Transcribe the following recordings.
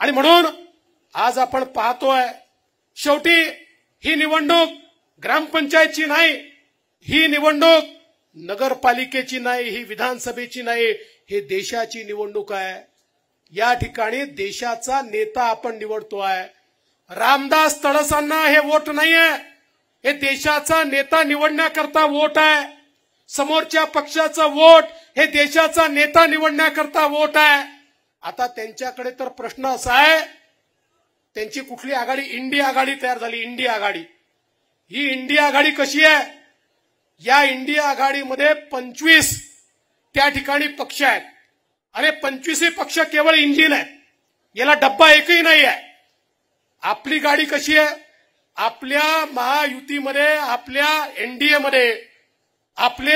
आणि म्हणून आज आपण पाहतोय शेवटी ही निवडणूक ग्रामपंचायतची नाही, ही निवडणूक नगरपालिकेची नाही, ही विधानसभेची नाही, हे देशाची निवडणूक आहे। या ठिकाणी देशाचा नेता आपण निवडतोय। रामदास तडसांना हे वोट नाहीये, हे देशाचा नेता निवडण्याकरता वोट आहे। समोरच्या पक्षाचा वोट हे देशाचा नेता निवडण्याकरता वोट आहे। आता त्यांच्याकडे तर प्रश्न असा आहे, त्यांची कुठली आघाडी, इंडिया आघाडी तयार झाली। इंडिया आघाडी, ही इंडिया आघाडी कशी आहे? या इंडिया आघाडीमध्ये 25 त्या ठिकाणी पक्ष आहेत आणि 25 पक्ष केवळ इंजिन आहेत, याला डब्बा एकही नाही आहे। आपली गाडी कशी आहे? आपल्या महायुतीमध्ये, आपल्या एनडीए मध्ये आपले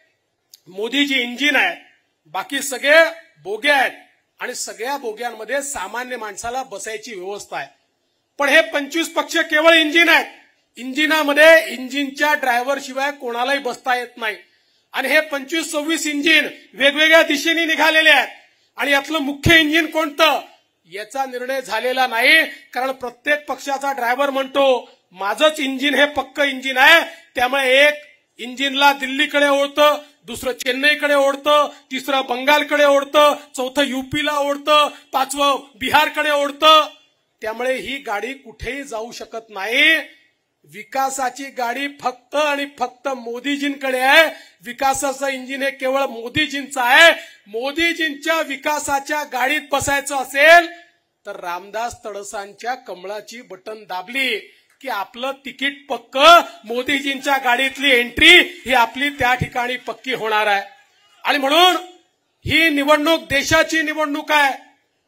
मोदीजी इंजिन आहे, बाकी सगळे बोगे आहेत आणि सगळ्या बोग्यांमध्ये सामान्य माणसाला बसायची व्यवस्था आहे। पण हे 25 पक्ष केवळ इंजिन आहेत। इंजिनामध्ये इंजिनच्या ड्रायव्हर शिवाय कोणालाही बसता येत नाही आणि हे 25-26 इंजिन वेगवेगळ्या दिशेने निघालेले आहेत आणि यातलं मुख्य इंजिन कोणतं याचा निर्णय झालेला नाही, कारण प्रत्येक पक्षाचा ड्रायव्हर म्हणतो माझंच इंजिन हे पक्क इंजिन आहे। त्यामुळे एक इंजिनला दिल्लीकडे ओढतं, दुसरं चेन्नईकडे ओढतं, तिसरं बंगालकडे ओढतं, चौथं यूपीला ओढतं, पाचवं बिहारकडे ओढतं। त्यामुळे ही गाडी कुठेही जाऊ शकत नाही। विकासाची गाडी फक्त आणि फक्त मोदीजींकडे आहे। विकासाचं इंजिन हे केवळ मोदीजींचं आहे। मोदीजींच्या विकासाच्या गाडीत बसायचं असेल तर रामदास तडसांच्या कमळाची बटन दाबली की आपलं तिकीट पक्क, मोदीजींच्या गाडीतली एंट्री ही आपली त्या ठिकाणी पक्की होणार आहे। आणि म्हणून ही निवडणूक देशाची निवडणूक आहे।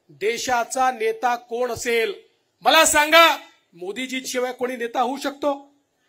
देशाचा नेता कोण असेल मला सांगा? मोदीजी शिवाय कोणी नेता होऊ शकतो?